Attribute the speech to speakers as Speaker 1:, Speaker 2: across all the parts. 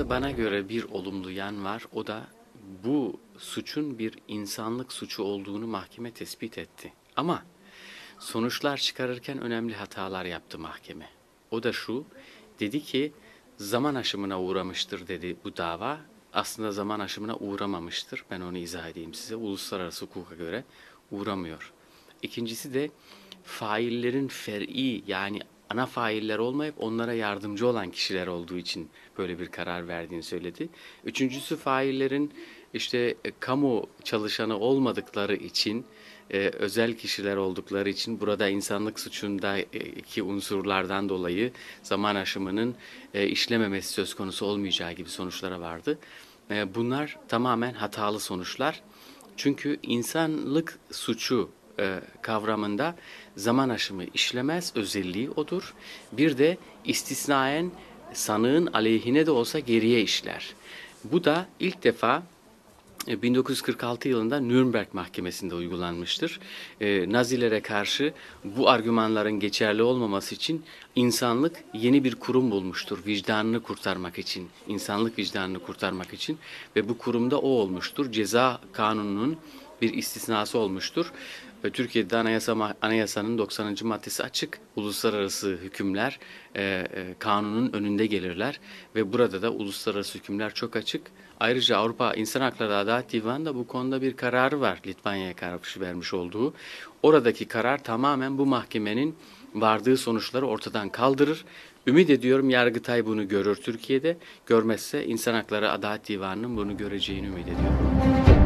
Speaker 1: Kararda bana göre bir olumlu yan var. O da bu suçun bir insanlık suçu olduğunu mahkeme tespit etti. Ama sonuçlar çıkarırken önemli hatalar yaptı mahkeme. O da şu, dedi ki zaman aşımına uğramıştır dedi bu dava. Aslında zaman aşımına uğramamıştır. Ben onu izah edeyim size. Uluslararası hukuka göre uğramıyor. İkincisi de faillerin fer'i yani ana failler olmayıp onlara yardımcı olan kişiler olduğu için böyle bir karar verdiğini söyledi. Üçüncüsü faillerin işte kamu çalışanı olmadıkları için özel kişiler oldukları için burada insanlık suçundaki unsurlardan dolayı zaman aşımının işlememesi söz konusu olmayacağı gibi sonuçlara vardı. Bunlar tamamen hatalı sonuçlar. Çünkü insanlık suçu kavramında zaman aşımı işlemez özelliği odur. Bir de istisnaen sanığın aleyhine de olsa geriye işler. Bu da ilk defa 1946 yılında Nürnberg Mahkemesi'nde uygulanmıştır. Nazilere karşı bu argümanların geçerli olmaması için insanlık yeni bir kurum bulmuştur. Vicdanını kurtarmak için, insanlık vicdanını kurtarmak için ve bu kurumda o olmuştur. Ceza kanununun bir istisnası olmuştur. Türkiye'de anayasanın 90. maddesi açık. Uluslararası hükümler kanunun önünde gelirler ve burada da uluslararası hükümler çok açık. Ayrıca Avrupa İnsan Hakları Adalet Divanı da bu konuda bir kararı var Litvanya'ya karşı vermiş olduğu. Oradaki karar tamamen bu mahkemenin vardığı sonuçları ortadan kaldırır. Ümit ediyorum Yargıtay bunu görür Türkiye'de. Görmezse İnsan Hakları Adalet Divanı'nın bunu göreceğini ümit ediyorum.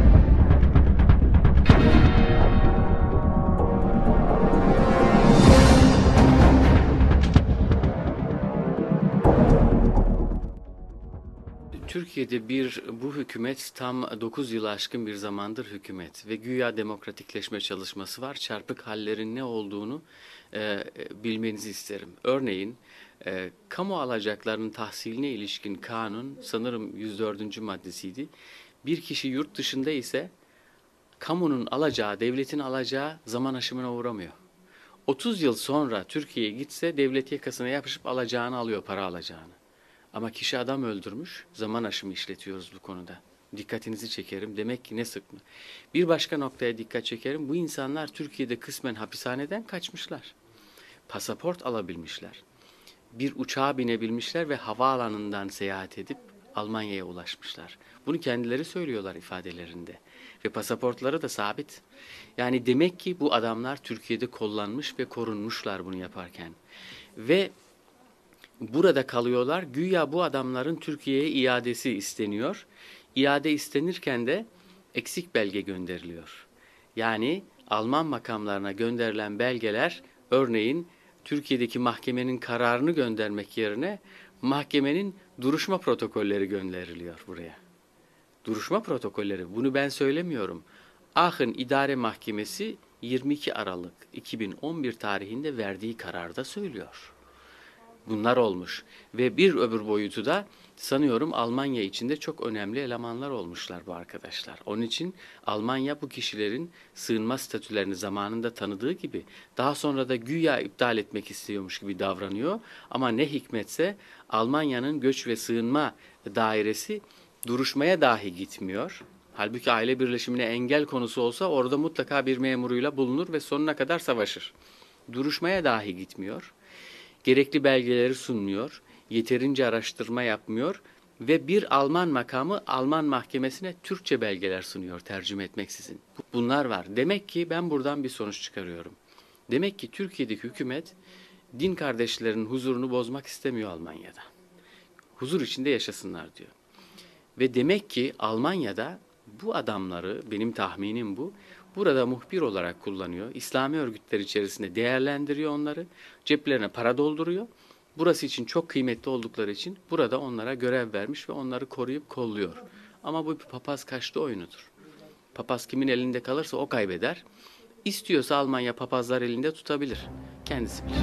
Speaker 1: Türkiye'de bu hükümet tam 9 yılı aşkın bir zamandır hükümet ve güya demokratikleşme çalışması var. Çarpık hallerin ne olduğunu bilmenizi isterim. Örneğin kamu alacaklarının tahsiline ilişkin kanun sanırım 104. maddesiydi. Bir kişi yurt dışında ise kamunun alacağı, devletin alacağı zaman aşımına uğramıyor. 30 yıl sonra Türkiye'ye gitse devlet yakasına yapışıp alacağını alıyor, para alacağını. Ama kişi adam öldürmüş, zaman aşımı işletiyoruz bu konuda. Dikkatinizi çekerim. Demek ki ne sık mı? Bir başka noktaya dikkat çekerim. Bu insanlar Türkiye'de kısmen hapishaneden kaçmışlar. Pasaport alabilmişler. Bir uçağa binebilmişler ve havaalanından seyahat edip Almanya'ya ulaşmışlar. Bunu kendileri söylüyorlar ifadelerinde. Ve pasaportları da sabit. Yani demek ki bu adamlar Türkiye'de kollanmış ve korunmuşlar bunu yaparken. Ve burada kalıyorlar. Güya bu adamların Türkiye'ye iadesi isteniyor. İade istenirken de eksik belge gönderiliyor. Yani Alman makamlarına gönderilen belgeler örneğin Türkiye'deki mahkemenin kararını göndermek yerine mahkemenin duruşma protokolleri gönderiliyor buraya. Duruşma protokolleri, bunu ben söylemiyorum. Aachen İdare Mahkemesi 22 Aralık 2011 tarihinde verdiği kararda söylüyor. Bunlar olmuş ve bir öbür boyutu da sanıyorum Almanya içinde çok önemli elemanlar olmuşlar bu arkadaşlar. Onun için Almanya bu kişilerin sığınma statülerini zamanında tanıdığı gibi daha sonra da güya iptal etmek istiyormuş gibi davranıyor. Ama ne hikmetse Almanya'nın göç ve sığınma dairesi duruşmaya dahi gitmiyor. Halbuki aile birleşimine engel konusu olsa orada mutlaka bir memuruyla bulunur ve sonuna kadar savaşır. Duruşmaya dahi gitmiyor. Gerekli belgeleri sunmuyor, yeterince araştırma yapmıyor ve bir Alman makamı Alman mahkemesine Türkçe belgeler sunuyor tercüme etmeksizin. Bunlar var. Demek ki ben buradan bir sonuç çıkarıyorum. Demek ki Türkiye'deki hükümet din kardeşlerinin huzurunu bozmak istemiyor Almanya'da. Huzur içinde yaşasınlar diyor. Ve demek ki Almanya'da bu adamları, benim tahminim bu, burada muhbir olarak kullanıyor. İslami örgütler içerisinde değerlendiriyor onları. Ceplerine para dolduruyor. Burası için çok kıymetli oldukları için burada onlara görev vermiş ve onları koruyup kolluyor. Ama bu bir papaz kaçtı oyunudur. Papaz kimin elinde kalırsa o kaybeder. İstiyorsa Almanya papazlar elinde tutabilir. Kendisi bilir.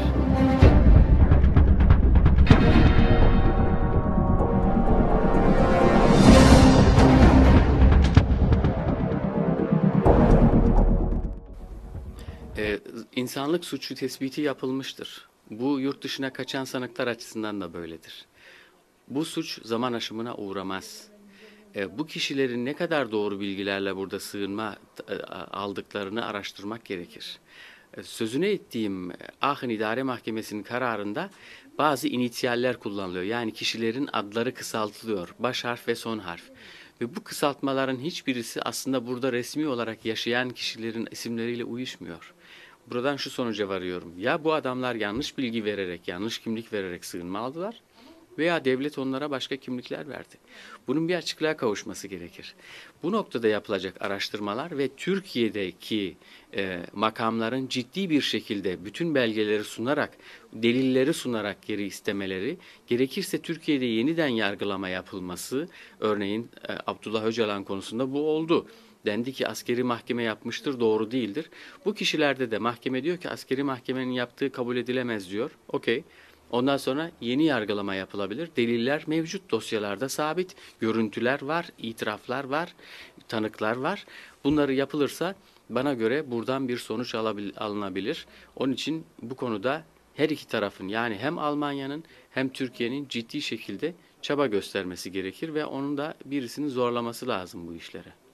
Speaker 1: İnsanlık suçu tespiti yapılmıştır. Bu yurt dışına kaçan sanıklar açısından da böyledir. Bu suç zaman aşımına uğramaz. Bu kişilerin ne kadar doğru bilgilerle burada sığınma aldıklarını araştırmak gerekir. Sözüne ettiğim Aachen İdare Mahkemesi'nin kararında bazı inisiyaller kullanılıyor. Yani kişilerin adları kısaltılıyor. Baş harf ve son harf. Ve bu kısaltmaların hiçbirisi aslında burada resmi olarak yaşayan kişilerin isimleriyle uyuşmuyor. Buradan şu sonuca varıyorum. Ya bu adamlar yanlış bilgi vererek, yanlış kimlik vererek sığınma aldılar veya devlet onlara başka kimlikler verdi. Bunun bir açıklığa kavuşması gerekir. Bu noktada yapılacak araştırmalar ve Türkiye'deki makamların ciddi bir şekilde bütün belgeleri sunarak, delilleri sunarak geri istemeleri, gerekirse Türkiye'de yeniden yargılama yapılması, örneğin Abdullah Öcalan konusunda bu oldu. Dendi ki askeri mahkeme yapmıştır, doğru değildir. Bu kişilerde de mahkeme diyor ki askeri mahkemenin yaptığı kabul edilemez diyor. Okey. Ondan sonra yeni yargılama yapılabilir. Deliller mevcut, dosyalarda sabit, görüntüler var, itiraflar var, tanıklar var. Bunları yapılırsa bana göre buradan bir sonuç alınabilir. Onun için bu konuda her iki tarafın, yani hem Almanya'nın hem Türkiye'nin ciddi şekilde çaba göstermesi gerekir ve onun da birisinin zorlaması lazım bu işlere.